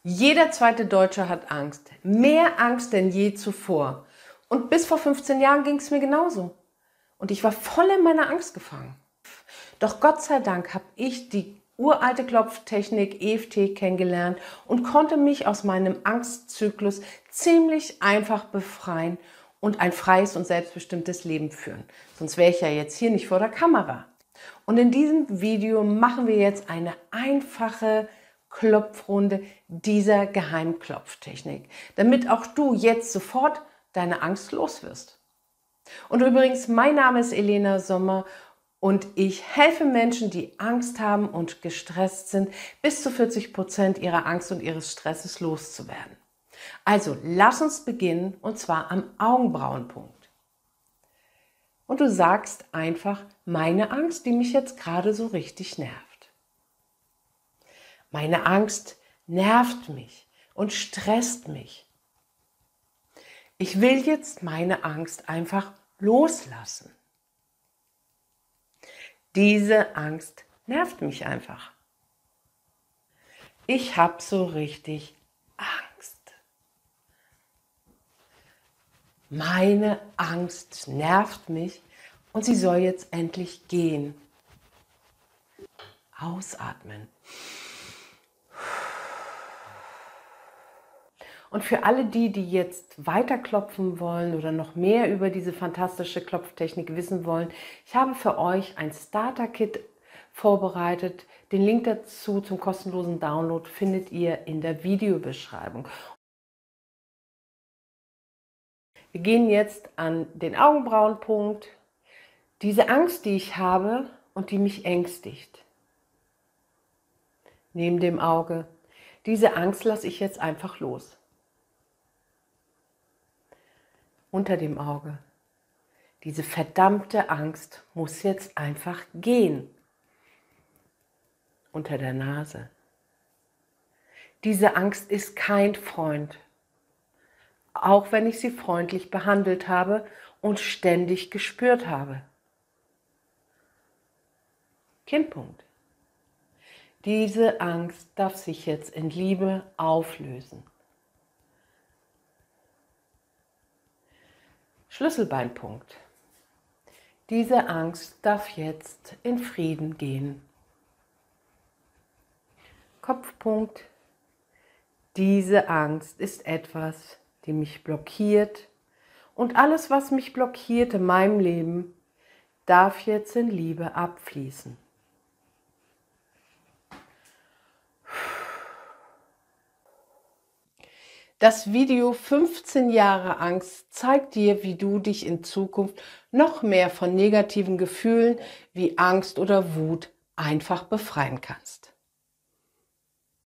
Jeder zweite Deutsche hat Angst. Mehr Angst denn je zuvor. Und bis vor 15 Jahren ging es mir genauso. Und ich war voll in meiner Angst gefangen. Doch Gott sei Dank habe ich die uralte Klopftechnik EFT kennengelernt und konnte mich aus meinem Angstzyklus ziemlich einfach befreien und ein freies und selbstbestimmtes Leben führen. Sonst wäre ich ja jetzt hier nicht vor der Kamera. Und in diesem Video machen wir jetzt eine einfache Klopfrunde dieser Geheimklopftechnik, damit auch du jetzt sofort deine Angst los wirst. Und übrigens, mein Name ist Elena Sommer und ich helfe Menschen, die Angst haben und gestresst sind, bis zu 40% ihrer Angst und ihres Stresses loszuwerden. Also lass uns beginnen, und zwar am Augenbrauenpunkt. Und du sagst einfach, meine Angst, die mich jetzt gerade so richtig nervt. Meine Angst nervt mich und stresst mich. Ich will jetzt meine Angst einfach loslassen. Diese Angst nervt mich einfach. Ich habe so richtig Angst. Meine Angst nervt mich und sie soll jetzt endlich gehen. Ausatmen. Und für alle die jetzt weiter klopfen wollen oder noch mehr über diese fantastische Klopftechnik wissen wollen, ich habe für euch ein Starter-Kit vorbereitet. Den Link dazu zum kostenlosen Download findet ihr in der Videobeschreibung. Wir gehen jetzt an den Augenbrauenpunkt. Diese Angst, die ich habe und die mich ängstigt. Neben dem Auge. Diese Angst lasse ich jetzt einfach los. Unter dem Auge. Diese verdammte Angst muss jetzt einfach gehen. Unter der Nase. Diese Angst ist kein Freund. Auch wenn ich sie freundlich behandelt habe und ständig gespürt habe. Kinnpunkt. Diese Angst darf sich jetzt in Liebe auflösen. Schlüsselbeinpunkt. Diese Angst darf jetzt in Frieden gehen. Kopfpunkt. Diese Angst ist etwas, die mich blockiert. Und alles, was mich blockiert in meinem Leben, darf jetzt in Liebe abfließen. Das Video 15 Jahre Angst zeigt dir, wie du dich in Zukunft noch mehr von negativen Gefühlen wie Angst oder Wut einfach befreien kannst.